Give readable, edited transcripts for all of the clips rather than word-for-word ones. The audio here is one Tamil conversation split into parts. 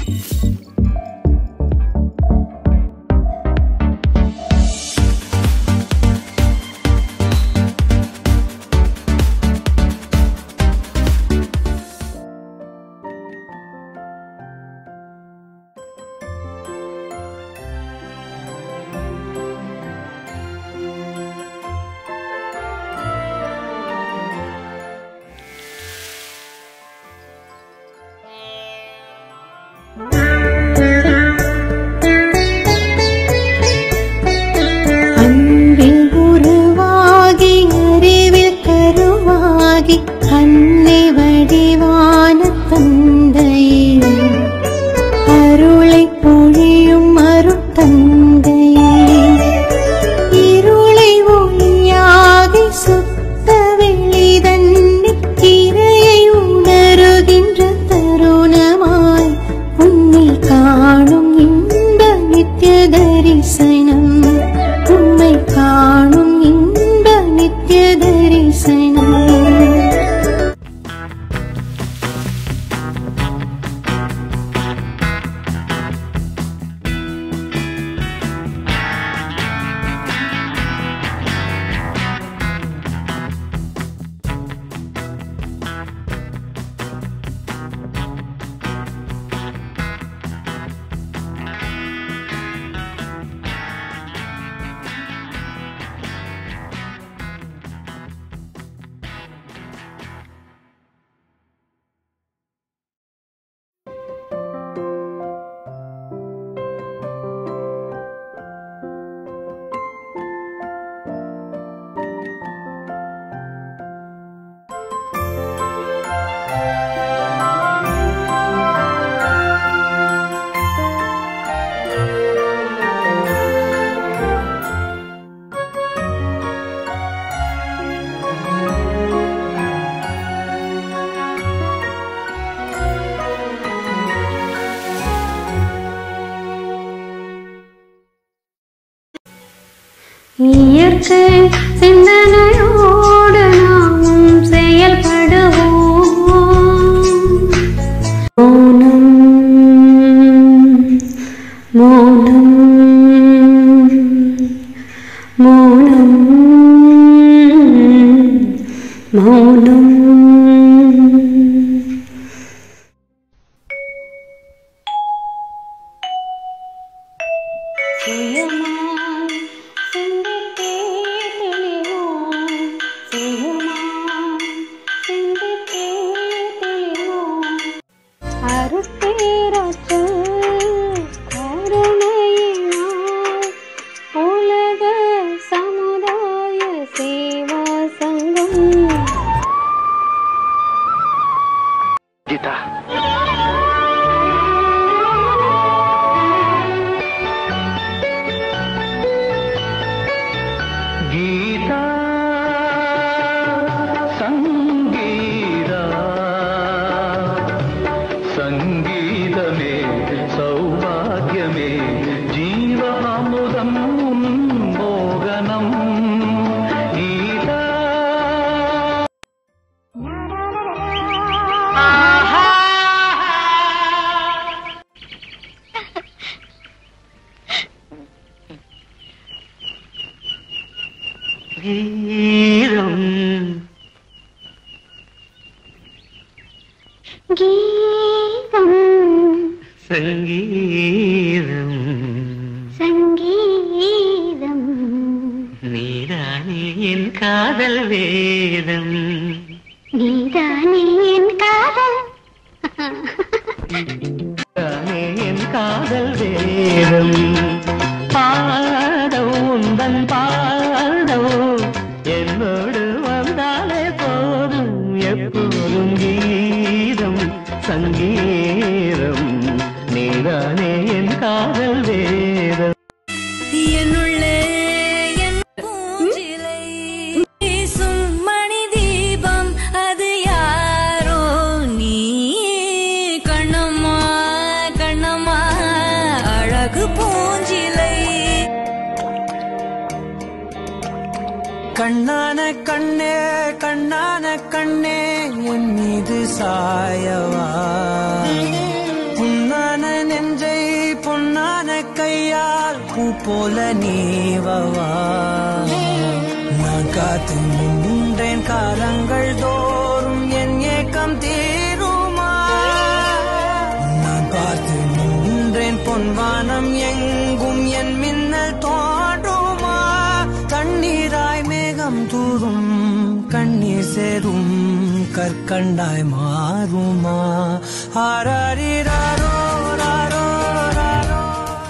அன்னை வடிவான தந்தையே, அருளை பொழியும் அருட்தந்தையே, இருளை ஒளியாகி சுத்த வெளிதன்னி இறையை உணருகின்ற தருணமாய் உன்னை காணும் இன்ப நித்ய தரிசனம், உன்னை காணும் இன்ப நித்ய தரிசனம். இயற்கை சிந்தனையோடு நாமும் செயல்படுவோம். மௌனம் மௌனம் மௌனம் மௌனம். உலக சமுதாய சேவா சங்கம். கீதா, கீதா சங்கீதா, சங்கீதமே சௌபாகியமே ஜீவாமுதம் மோகனம். கீதா கீதம் கீதம் சங்கீதம் சங்கீதம். நீதானே என் காதல் வேதம், நீதானே என் காதல், நீதானே என் காதல் வேதம். பாடோ உந்தன் பாடோ என்னோடு வந்தாலே போதும், எப்போதும் கீதம் சங்கீதம். நீதானே என் காதல் வேதம். என்னுள்ளே என் பூஞ்சிலை வீசும் மணி தீபம், அது யாரோ நீ கண்ணம்மா கண்ணம்மா அழகு பூஞ்சிலை. கண்ணான கண்ணே கண்ணான கண்ணே என் மீது சாயவா, புண்ணான போல நீவவா நான் காத்து நின்றேன் காலங்கள் தோறும் என் ஏக்கம் தீருமா நான் பார்த்து நின்றேன் பொன்வானம் எங்கும் என் மின்னல் தோன்றுமா தண்ணீராய் மேகம் தூரும் கண்ணீர் சேரும் கற்கண்டாய் மாறுமா ஆராரிராரோ ராரோ ராரோ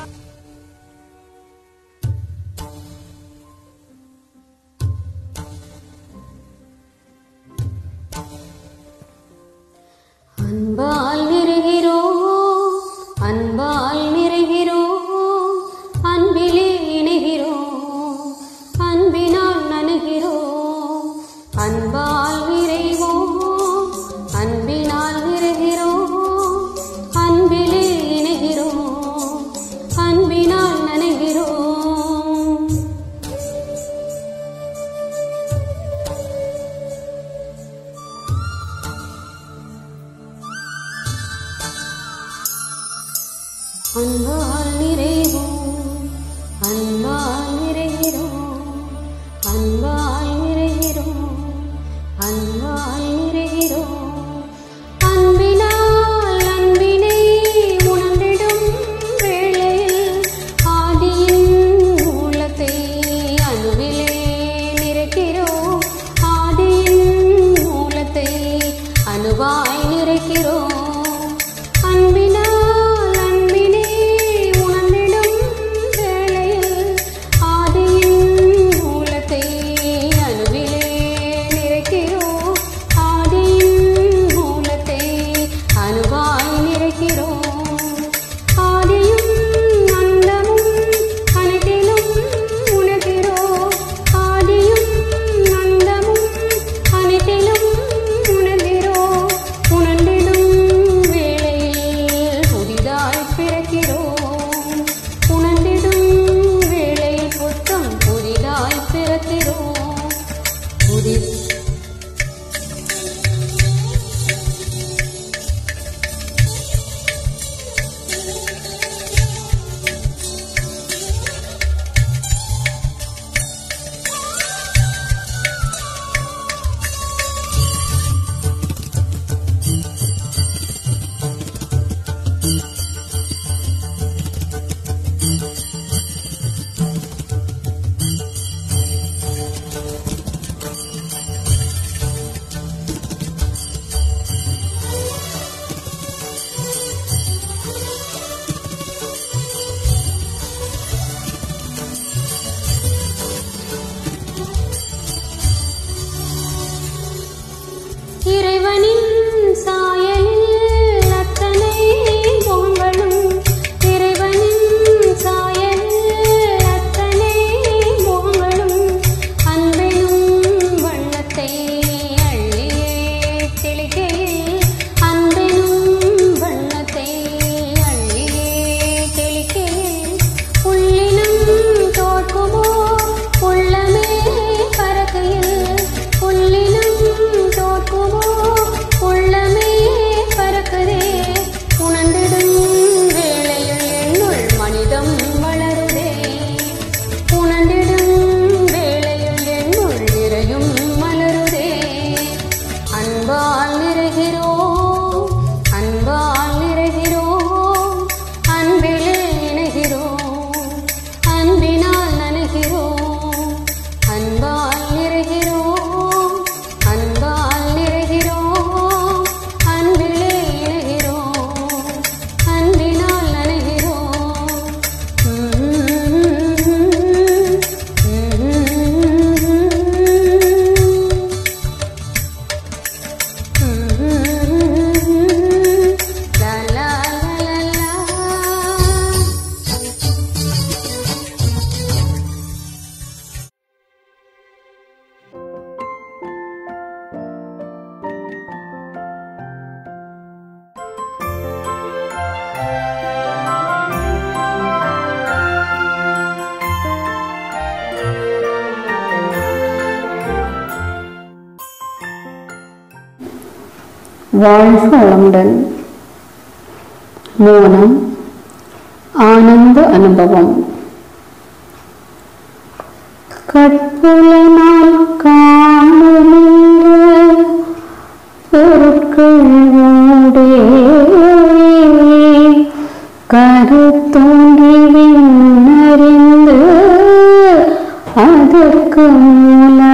அன்பால் நிறைகிறோம் அன்பால் நிறைகிறோம் அன்பிலே இணைகிறோம் அன்பினால் நனைகிறோம் அன்பால் நிறைவோம் அன்பினால் நிறைகிறோம் அன்பிலே இணைகிறோம் அன்பினால் நனைகிறோம் அன்பால் நிறைவோம் அன்பால் நிறைகிறோம் அன்பால் நிறைகிறோம் அன்பால் நிறைகிறோம் அன்பினால் அன்பினை உணர்ந்திடும் வேளையில் ஆதியின் மூலத்தை அணுவிலே நிறைக்கிறோம் ஆதியின் மூலத்தை அணுவாய் நிறைக்கிறோம் அன்பினால் வாழ்க வளமுடன். மோனம் ஆனந்த அனுபவம். கற்புலனால் காணுகின்ற பொருட்களோடே கருத்தோன்றி விண்ணறிந்து அதற்கு மூல